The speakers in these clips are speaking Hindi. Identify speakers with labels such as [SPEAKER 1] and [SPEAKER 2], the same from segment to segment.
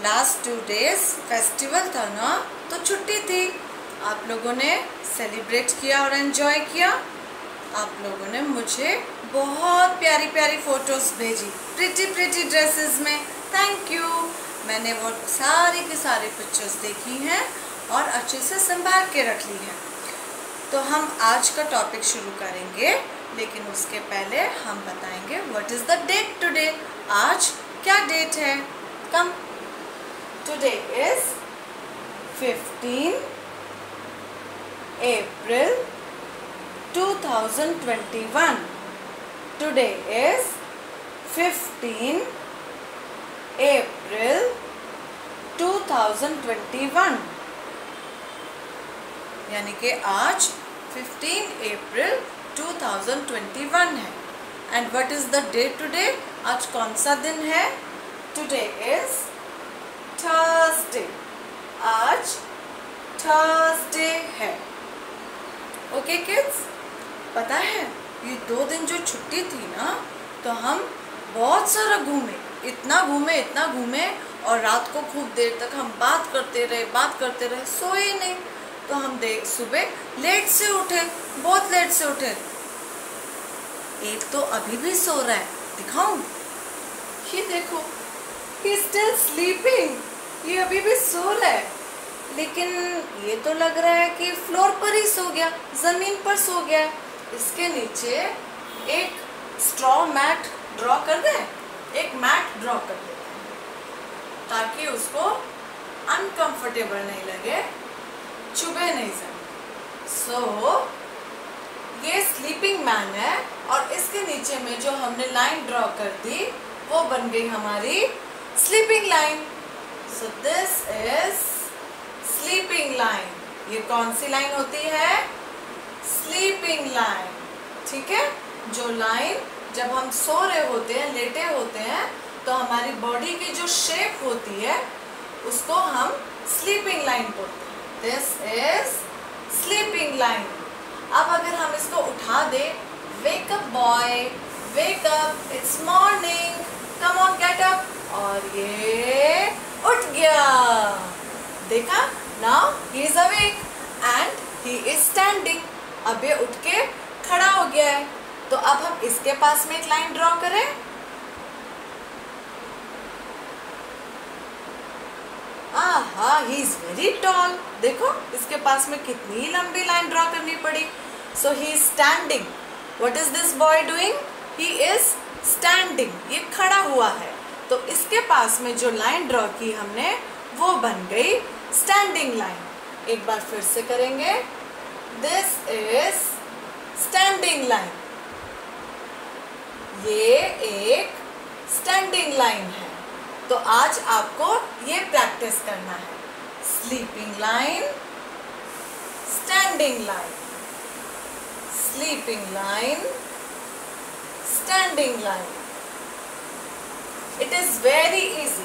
[SPEAKER 1] लास्ट 2 डेज फेस्टिवल था ना, तो छुट्टी थी। आप लोगों ने सेलिब्रेट किया और एंजॉय किया। आप लोगों ने मुझे बहुत प्यारी प्यारी फ़ोटोज़ भेजी प्रिटी ड्रेसेस में। Thank you. मैंने वो सारी की सारी पिक्चर्स देखी हैं और अच्छे से संभाल के रख ली है। तो हम आज का टॉपिक शुरू करेंगे, लेकिन उसके पहले हम बताएंगे what is the date today. आज क्या डेट है? Come. Today is 15 April 2021. Today is 15 April 2021, यानी कि आज 15 April 2021 है। And what is the day today? आज कौन सा दिन है? Today is Thursday. आज थर्सडे है। ओके किड्स, पता है ये 2 दिन जो छुट्टी थी ना, तो हम बहुत सारा घूमे, इतना घूमे और रात को खूब देर तक हम बात करते रहे, सोए नहीं। तो हम सुबह लेट से उठे, बहुत लेट से उठे। एक तो अभी भी सो रहा है, दिखाऊं? ये देखो, he is still sleeping। ये अभी भी सो रहा है, लेकिन ये तो लग रहा है कि फ्लोर पर ही सो गया, ज़मीन पर सो गया है। इसके नीचे एक स्ट्रॉ मैट ड्रॉ कर दें, एक मैट ड्रॉ कर देते हैं ताकि उसको अनकंफर्टेबल नहीं लगे, चुभे नहीं ज़मीन। सो ये स्लीपिंग मैन है और इसके नीचे में जो हमने लाइन ड्रॉ कर दी वो बन गई हमारी sleeping line. So this is sleeping line. ये कौन सी लाइन होती है? Sleeping line. ठीक है, जो लाइन जब हम सो रहे होते हैं, लेटे होते हैं, तो हमारी बॉडी की जो शेप होती है उसको हम स्लीपिंग लाइन बोलते हैं। This is sleeping line. अब अगर हम इसको उठा दे, wake up boy, wake up, it's morning, come on get up, और ये उठ गया। देखा? Now he is awake and he is standing. अब ये उठ के खड़ा हो गया है। तो अब हम इसके पास में एक लाइन ड्रॉ करें। आहा, he is very tall। देखो इसके पास में कितनी लंबी लाइन ड्रॉ करनी पड़ी। So he is standing. What is this boy doing? He is standing। ये खड़ा हुआ है। तो इसके पास में जो लाइन ड्रॉ की हमने वो बन गई स्टैंडिंग लाइन। एक बार फिर से करेंगे। This is standing line. ये एक स्टैंडिंग लाइन है। तो आज आपको ये प्रैक्टिस करना है। Sleeping line, standing line, sleeping line, standing line. It is very easy.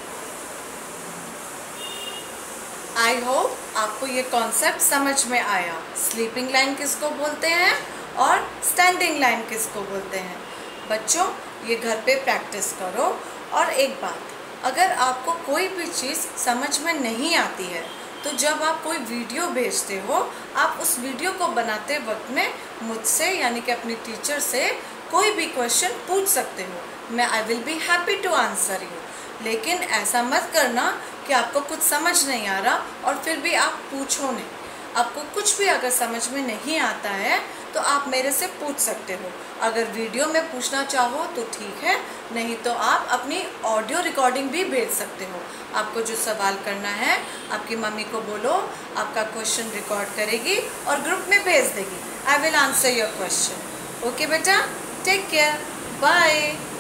[SPEAKER 1] I hope आपको ये कॉन्सेप्ट समझ में आया। स्लीपिंग लाइन किसको बोलते हैं और स्टैंडिंग लाइन किसको बोलते हैं। बच्चों, ये घर पे प्रैक्टिस करो। और एक बात, अगर आपको कोई भी चीज़ समझ में नहीं आती है तो जब आप कोई वीडियो भेजते हो, आप उस वीडियो को बनाते वक्त में मुझसे यानी कि अपनी टीचर से कोई भी क्वेश्चन पूछ सकते हो। मैं I will be happy to answer you. लेकिन ऐसा मत करना कि आपको कुछ समझ नहीं आ रहा और फिर भी आप पूछो नहीं। आपको कुछ भी अगर समझ में नहीं आता है तो आप मेरे से पूछ सकते हो। अगर वीडियो में पूछना चाहो तो ठीक है, नहीं तो आप अपनी ऑडियो रिकॉर्डिंग भी भेज सकते हो। आपको जो सवाल करना है आपकी मम्मी को बोलो, आपका क्वेश्चन रिकॉर्ड करेगी और ग्रुप में भेज देगी। I will answer your question. Okay बेटा, टेक केयर, बाय।